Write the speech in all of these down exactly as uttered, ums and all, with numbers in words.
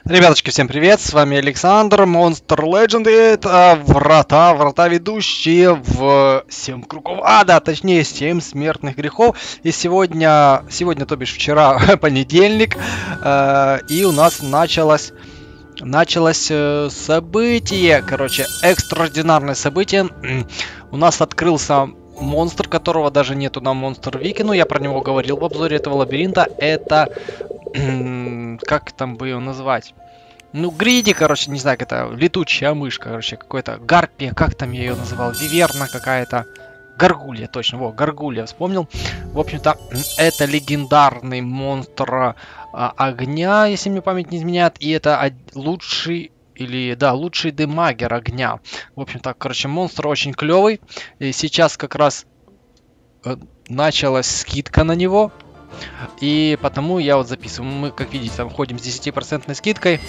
Ребяточки, всем привет, с вами Александр, Monster Legend, и это врата, врата ведущие в семь кругов ада, точнее семь смертных грехов. И сегодня, сегодня, то бишь вчера, понедельник, э, и у нас началось, началось э, событие, короче, экстраординарное событие. У нас открылся монстр, которого даже нету на Monster Wiki, ну я про него говорил в обзоре этого лабиринта, это... как там бы ее назвать? Ну, гриди, короче, не знаю, как это, летучая мышь, короче, какой-то гарпия, как там я ее называл, виверна какая-то, горгулья, точно, во, горгулья, вспомнил. В общем-то, это легендарный монстр а, огня, если мне память не изменяет, и это лучший, или, да, лучший демагер огня. В общем-то, короче, монстр очень клевый, и сейчас как раз э, началась скидка на него. И потому я вот записываю. Мы, как видите, там ходим с десятипроцентной скидкой.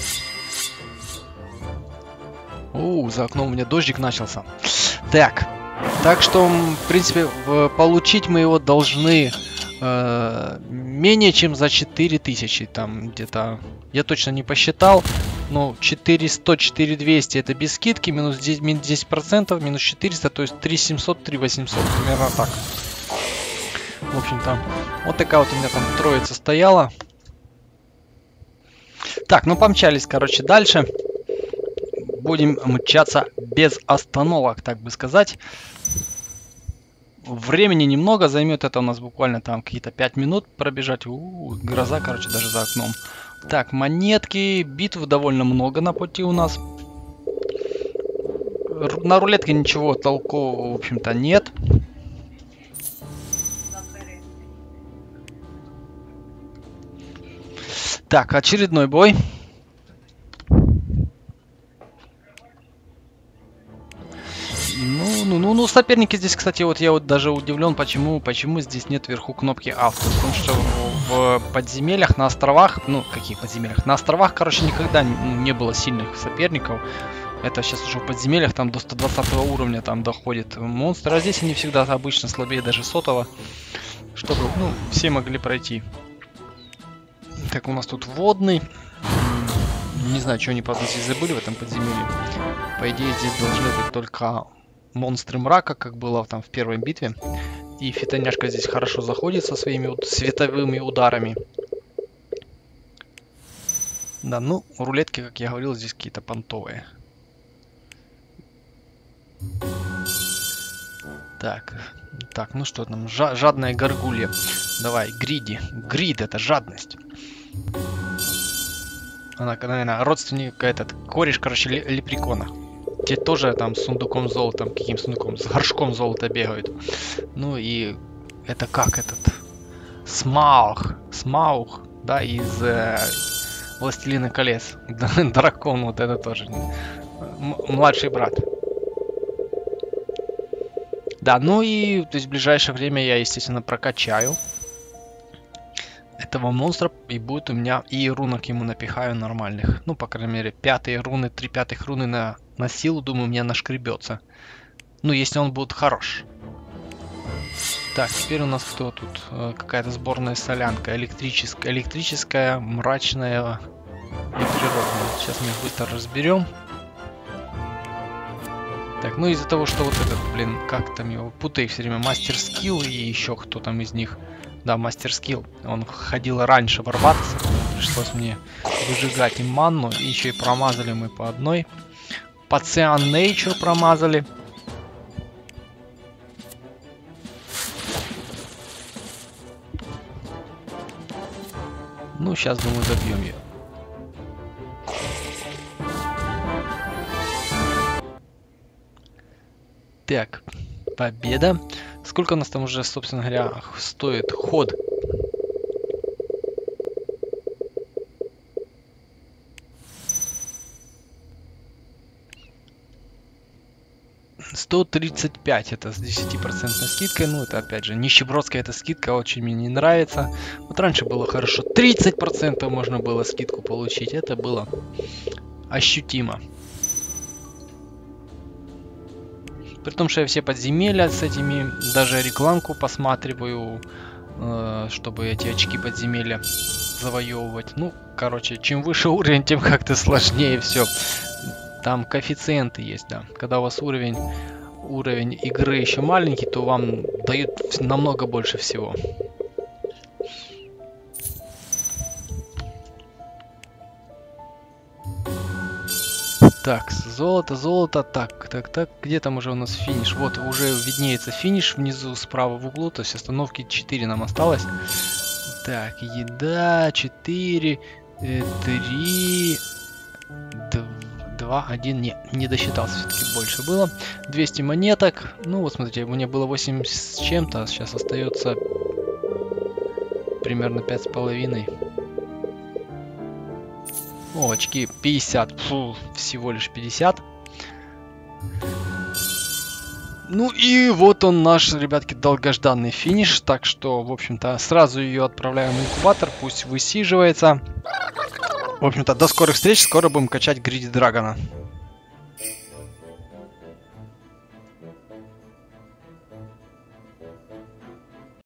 У, за окном у меня дождик начался. Так. Так что, в принципе, в, получить мы его должны э, менее чем за четыре тысячи. Там где-то, я точно не посчитал. Но четыреста, четыре двести это без скидки. Минус десять процентов, минус четыреста. То есть три семьсот, три восемьсот. Примерно так. В общем-то, вот такая вот у меня там троица стояла. Так, ну помчались, короче, дальше. Будем мчаться без остановок, так бы сказать. Времени немного займет, это у нас буквально там какие-то пять минут пробежать. У-у-у, гроза, короче, даже за окном. Так, монетки, битв довольно много на пути у нас. На рулетке ничего толкового, в общем-то, нет. Так, очередной бой. Ну, ну, ну, ну, соперники здесь, кстати, вот я вот даже удивлен, почему, почему здесь нет вверху кнопки авто. Потому что в, в подземельях на островах, ну, каких подземельях? На островах, короче, никогда не, не было сильных соперников. Это сейчас уже в подземельях там до сто двадцатого уровня там доходит монстры. А здесь они всегда обычно слабее даже сотого. Чтобы, ну, все могли пройти. Так, у нас тут водный. Не знаю, что они, правда, здесь забыли в этом подземелье. По идее, здесь должны быть только монстры мрака, как было там в первой битве. И фитоняшка здесь хорошо заходит со своими световыми ударами. Да, ну, рулетки, как я говорил, здесь какие-то понтовые. Так, так, ну что там, Жа жадная горгулья. Давай, гриди. Грид — это жадность. Она, наверное, родственник, этот, кореш, короче, лепрекона. Те тоже там с сундуком золота, каким сундуком, с горшком золота бегают. Ну и это как этот? Смаух. Смаух, да, из э, Властелина колец. Дракон, вот это тоже. М младший брат. Да, ну и то есть в ближайшее время я, естественно, прокачаю этого монстра, и будет у меня и рунок ему напихаю нормальных. Ну, по крайней мере, пятые руны, три пятых руны на, на силу, думаю, у меня нашкребется. Ну, если он будет хорош. Так, теперь у нас кто тут? Какая-то сборная солянка. Электрическая, электрическая, мрачная и природная. Сейчас мы их быстро разберем. Так, ну из-за того, что вот этот, блин, как там его, путаю все время, мастер скилл и еще кто там из них. Да, мастер скилл. Он ходил раньше в Арбатс. Пришлось мне выжигать им манну. И еще и промазали мы по одной. По Циан Nature промазали. Ну, сейчас, думаю, добьем ее. Так, победа. Сколько у нас там уже, собственно говоря, стоит ход? сто тридцать пять, это с десятипроцентной скидкой. Ну, это опять же, нищебродская эта скидка очень мне не нравится. Вот раньше было хорошо, тридцать процентов можно было скидку получить. Это было ощутимо. При том, что я все подземелья с этими, даже рекламку посматриваю, э, чтобы эти очки подземелья завоевывать. Ну, короче, чем выше уровень, тем как-то сложнее все. Там коэффициенты есть, да. Когда у вас уровень, уровень игры еще маленький, то вам дают намного больше всего. Так, золото, золото, так, так, так, где там уже у нас финиш? Вот, уже виднеется финиш внизу справа в углу, то есть остановки четыре нам осталось. Так, еда, четыре, три, два, один, не, не досчитался, все-таки больше было. двести монеток, ну вот смотрите, у меня было восемь с чем-то, а сейчас остается примерно пять с половиной. О, очки пятьдесят. Фу, всего лишь пятьдесят. Ну и вот он наш, ребятки, долгожданный финиш. Так что, в общем-то, сразу ее отправляем в инкубатор. Пусть высиживается. В общем-то, до скорых встреч. Скоро будем качать Гриди Драгона.